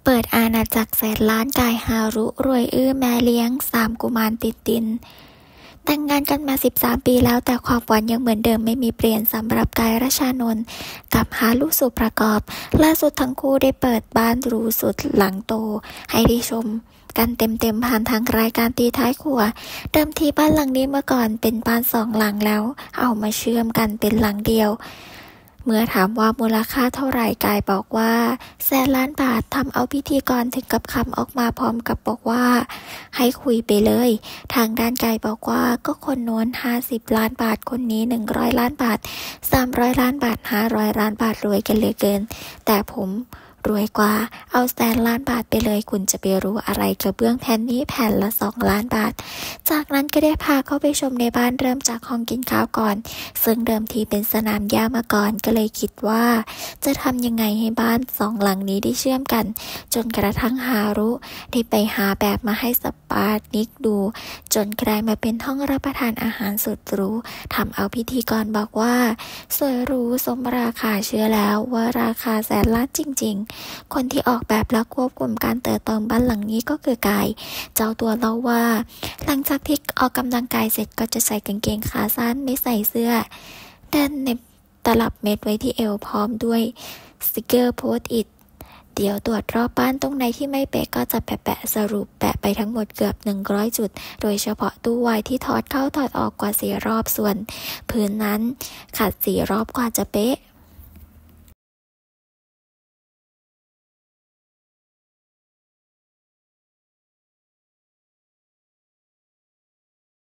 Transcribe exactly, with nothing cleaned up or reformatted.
เปิดอาณาจักรแสนล้านกายฮารุรวยอื้อแม่เลี้ยงสามกุมารติดดินแต่งงานกันมาสิบสามปีแล้วแต่ความหวานยังเหมือนเดิมไม่มีเปลี่ยนสำหรับกายรัชานนท์กับฮารุสุประกอบล่าสุดทั้งคู่ได้เปิดบ้านหรูสุดหลังโตให้ได้ชมกันเต็มๆผ่านทางรายการตีท้ายครัวเดิมทีบ้านหลังนี้เมื่อก่อนเป็นบ้านสองหลังแล้วเอามาเชื่อมกันเป็นหลังเดียวเมื่อถามว่ามูลค่าเท่าไหร่กายบอกว่าแสนล้านบาททำเอาพิธีกรถึงกับคำออกมาพร้อมกับบอกว่าให้คุยไปเลยทางด้านกายบอกว่าก็คนโน้นห้าสิบล้านบาทคนนี้หนึ่งร้อยล้านบาทสามร้อยล้านบาทห้าร้อยล้านบาทรวยกันเหลือเกินแต่ผมรวยกว่าเอาแสนล้านบาทไปเลยคุณจะไปรู้อะไรกระเบื้องแผ่นนี้แผ่นละสองล้านบาทจากนั้นก็ได้พาเข้าไปชมในบ้านเริ่มจากห้องกินข้าวก่อนซึ่งเดิมทีเป็นสนามหญ้ามาก่อนก็เลยคิดว่าจะทำยังไงให้บ้านสองหลังนี้ได้เชื่อมกันจนกระทั่งฮารุได้ไปหาแบบมาให้สปาร์นิกดูจนกลายมาเป็นห้องรับประทานอาหารสุดหรูทำเอาพิธีกรบอกว่าสวยหรูสมราคาเชื่อแล้วว่าราคาแสนล้านจริงๆคนที่ออกแบบและควบคุมการเติบโตบ้านหลังนี้ก็คือกายเจ้าตัวเล่าว่าหลังจากที่ออกกำลังกายเสร็จก็จะใส่กางเกงขาสั้นไม่ใส่เสื้อแน่นเน็บตลับเม็ดไว้ที่เอวพร้อมด้วยสติกเกอร์โพสต์อิทเดี๋ยวตรวจรอบบ้านตรงไหนที่ไม่เป๊ะก็จะแปะๆสรุปแปะไปทั้งหมดเกือบหนึ่งร้อยจุดโดยเฉพาะตู้วายที่ถอดเข้าถอดออกกว่าสี่รอบส่วนพื้นนั้นขัดสี่รอบกว่าจะเป๊ะ